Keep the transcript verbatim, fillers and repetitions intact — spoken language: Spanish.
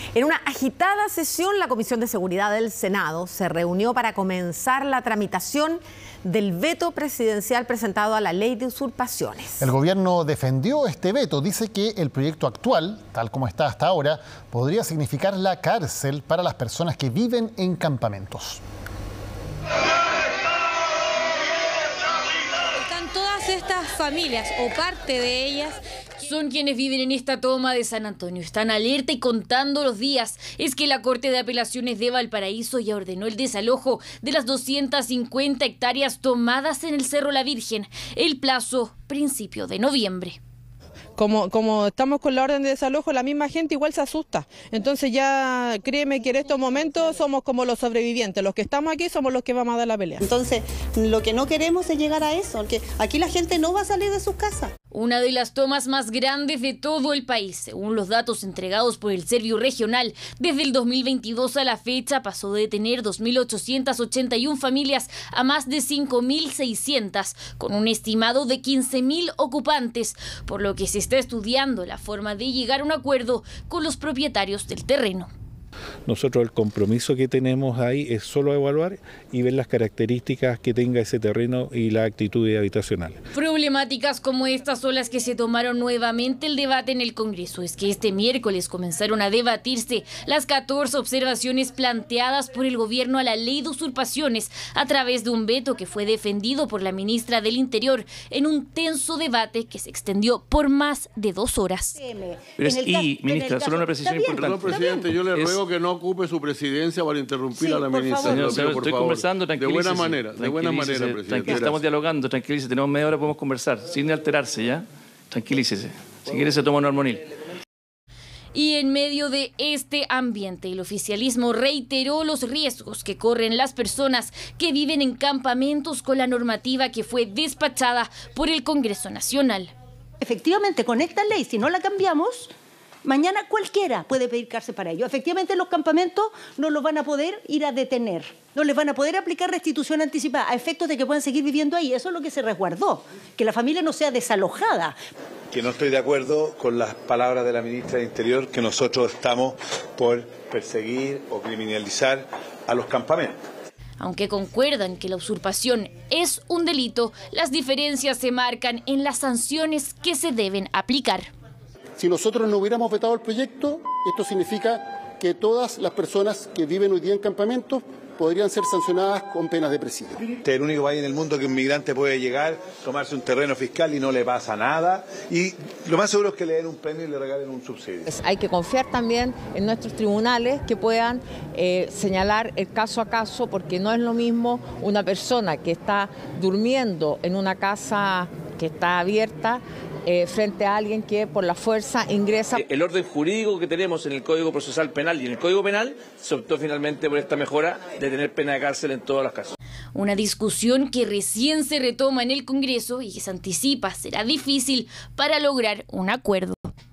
En una agitada sesión, la Comisión de Seguridad del Senado se reunió para comenzar la tramitación del veto presidencial presentado a la ley de usurpaciones. El gobierno defendió este veto. Dice que el proyecto actual, tal como está hasta ahora, podría significar la cárcel para las personas que viven en campamentos. Todas estas familias, o parte de ellas, son quienes viven en esta toma de San Antonio. Están alerta y contando los días. Es que la Corte de Apelaciones de Valparaíso ya ordenó el desalojo de las doscientas cincuenta hectáreas tomadas en el Cerro La Virgen. El plazo, principio de noviembre. Como, como estamos con la orden de desalojo, la misma gente igual se asusta. Entonces ya créeme que en estos momentos somos como los sobrevivientes. Los que estamos aquí somos los que vamos a dar la pelea. Entonces lo que no queremos es llegar a eso, porque aquí la gente no va a salir de sus casas. Una de las tomas más grandes de todo el país, según los datos entregados por el Servio Regional. Desde el dos mil veintidós a la fecha pasó de tener dos mil ochocientas ochenta y una familias a más de cinco mil seiscientas, con un estimado de quince mil ocupantes, por lo que se está estudiando la forma de llegar a un acuerdo con los propietarios del terreno. Nosotros el compromiso que tenemos ahí es solo evaluar y ver las características que tenga ese terreno y la actitud habitacional. Problemáticas como estas son las que se tomaron nuevamente el debate en el Congreso. Es que este miércoles comenzaron a debatirse las catorce observaciones planteadas por el gobierno a la ley de usurpaciones a través de un veto que fue defendido por la ministra del Interior en un tenso debate que se extendió por más de dos horas. Pero es, y, ministra, solo una precisión importante. Perdón, presidente, yo le ruego que no ocupe su presidencia para interrumpir sí, a la ministra. Señor, señor, estoy favor. conversando, de buena manera, de buena manera, presidente. Tranquilícese, estamos dialogando, tranquilícese, tenemos media hora, podemos conversar, sin alterarse, ¿ya? Tranquilícese. Si quiere se toma un armonil. Y en medio de este ambiente, el oficialismo reiteró los riesgos que corren las personas que viven en campamentos con la normativa que fue despachada por el Congreso Nacional. Efectivamente, con esta ley, si no la cambiamos, mañana cualquiera puede pedir cárcel para ello. Efectivamente, los campamentos no los van a poder ir a detener. No les van a poder aplicar restitución anticipada a efectos de que puedan seguir viviendo ahí. Eso es lo que se resguardó, que la familia no sea desalojada. Que no estoy de acuerdo con las palabras de la ministra del Interior, que nosotros estamos por perseguir o criminalizar a los campamentos. Aunque concuerdan que la usurpación es un delito, las diferencias se marcan en las sanciones que se deben aplicar. Si nosotros no hubiéramos vetado el proyecto, esto significa que todas las personas que viven hoy día en campamentos podrían ser sancionadas con penas de presidio. Este es el único país en el mundo que un migrante puede llegar, tomarse un terreno fiscal y no le pasa nada. Y lo más seguro es que le den un premio y le regalen un subsidio. Hay que confiar también en nuestros tribunales que puedan eh, señalar el caso a caso, porque no es lo mismo una persona que está durmiendo en una casa que está abierta Eh, frente a alguien que por la fuerza ingresa. El orden jurídico que tenemos en el Código Procesal Penal y en el Código Penal se optó finalmente por esta mejora de tener pena de cárcel en todos los casos. Una discusión que recién se retoma en el Congreso y que se anticipa será difícil para lograr un acuerdo.